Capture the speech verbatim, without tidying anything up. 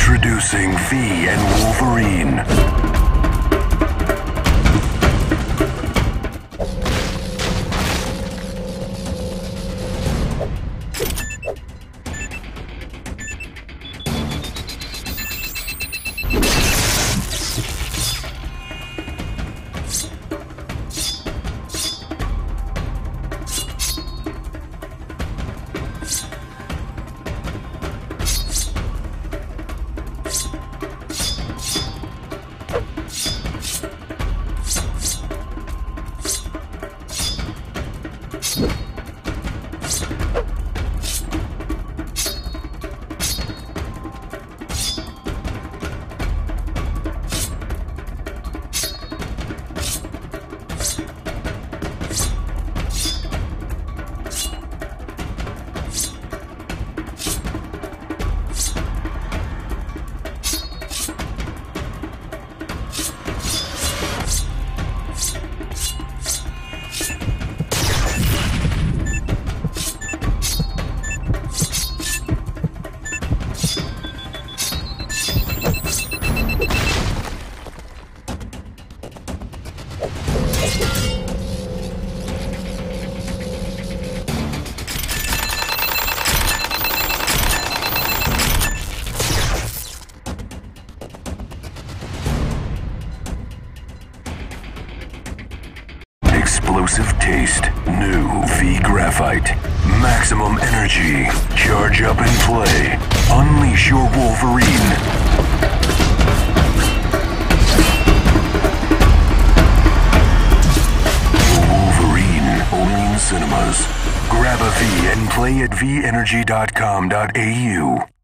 Introducing V and Wolverine. Explosive taste. New V Graphite. Maximum energy. Charge up and play. Unleash your Wolverine. Wolverine. Only in cinemas. Grab a V and play at v energy dot com dot a u.